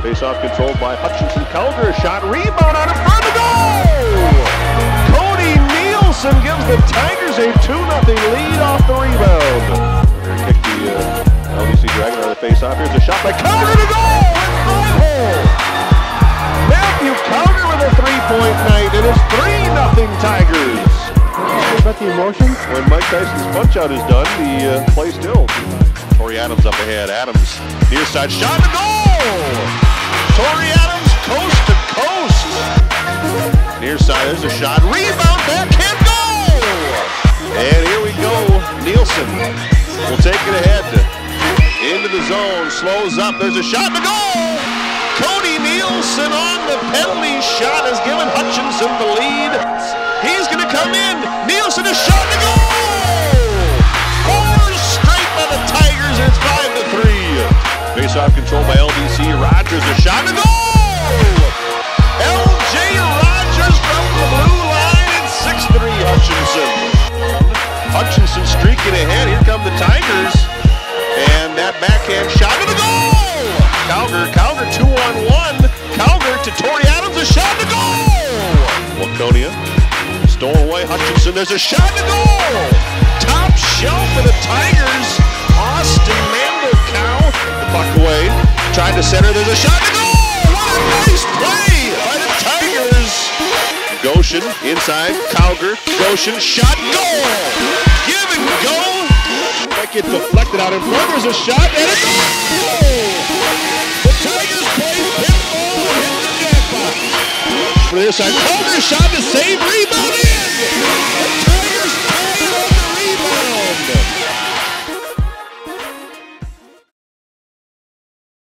Face-off controlled by Hutchinson. Calgary shot, rebound on it for the goal! Cody Nielsen gives the Tigers a 2-0 lead off the rebound. Kick the LBC Dragon on the face-off. Here's a shot by Calgary to goal! Five-hole! Matthew Calgary with a 3-point night. It is 3-0 Tigers. About the emotions? When Mike Tyson's punch-out is done, the play still. Torrey Adams up ahead. Adams, near side shot to goal! Torrey Adams coast to coast. Near side, there's a shot. Rebound, backhand goal! And here we go. Nielsen will take it ahead. Into the zone, slows up. There's a shot to goal! Cody Nielsen on the penalty shot has given Hutchinson the lead. He's going to come in. Nielsen a shot to goal! 4 straight by the Tigers. It's 5-3. Face-off controlled by LBC. Rogers a shot to goal! LJ Rogers from the blue line. It's 6-3 Hutchinson. Hutchinson streaking ahead. Here come the Tigers. And that backhand shot to the goal! Calgary 2-on-1. Calgary to Torrey Adams. A shot to goal! Waconia. Stolen away, Hutchinson, there's a shot to goal! Top shelf for the Tigers. Austin Mandelkow, the puck away, tried to center, there's a shot to goal! What a nice play by the Tigers! Goshen, inside, Calgary, Goshen, shot, goal! Give and go! That gets deflected out in front, there's a shot, and a goal! The Tigers play pinball and hit the jackpot. For the other side, Calgary shot to save, rebound in!